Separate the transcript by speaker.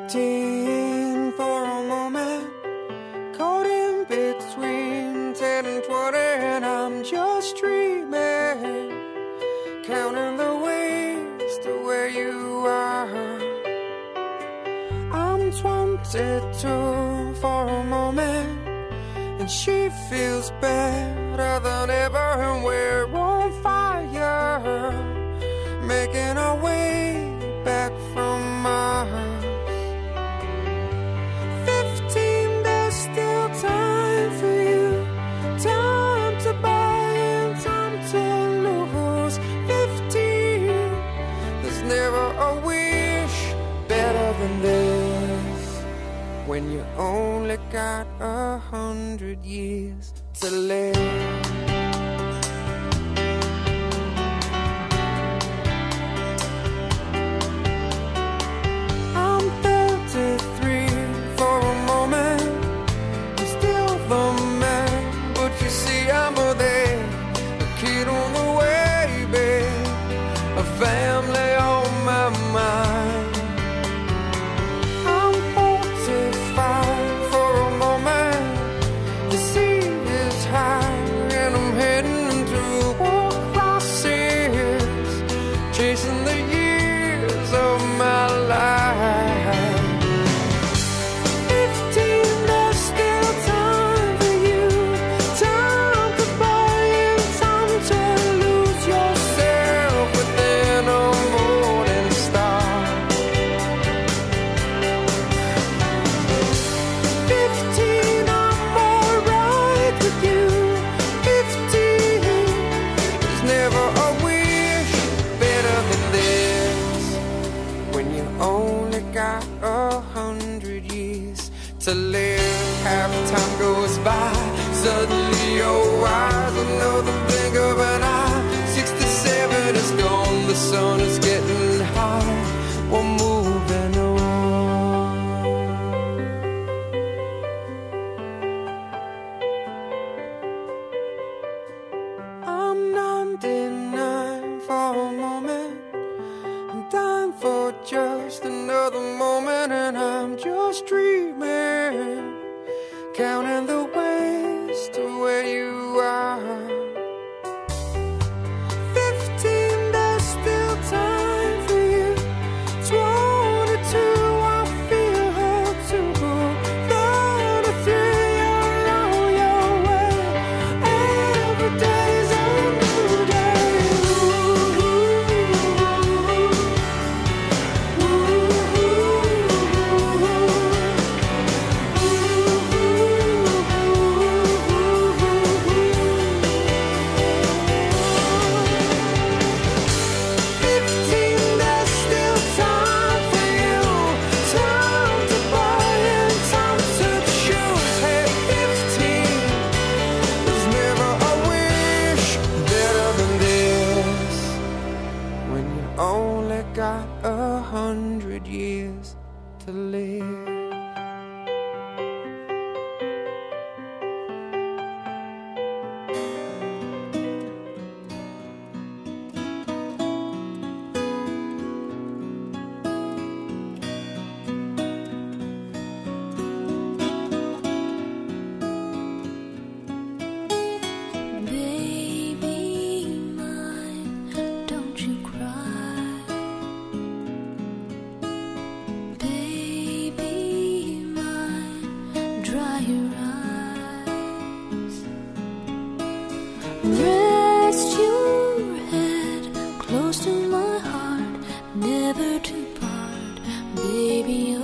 Speaker 1: 15 for a moment, caught in between 10 and 20, and I'm just dreaming, counting the ways to where you are. I'm 22 for a moment, and she feels better than ever, and we're on fire, making our way back from Mars. 15, there's still time for you, time to buy and time to lose. 15, there's never a wish better than this, when you only got 100 years to live. Family on my mind. I'm 45 for a moment. The sea is high and I'm heading through war crosses, chasing the years of my life. 15, there's still time for you, time to buy and time to lose yourself within a morning star. 15, I'm alright with you. 15, there's never a wish better than this, when you only got 100 years to live. Half time goes by, suddenly you're wise, another blink of an eye. 67 is gone, the sun is getting high, we're moving on. I'm 99 for a moment, I'm dying for just another moment, and I'm just dreaming, counting the ways to where you are. 15, there's still time for you. 22, I feel her too. 33, you're on your way. Every day's a new day. Only got 100 years to live.
Speaker 2: Rest your head close to my heart, never to part, baby.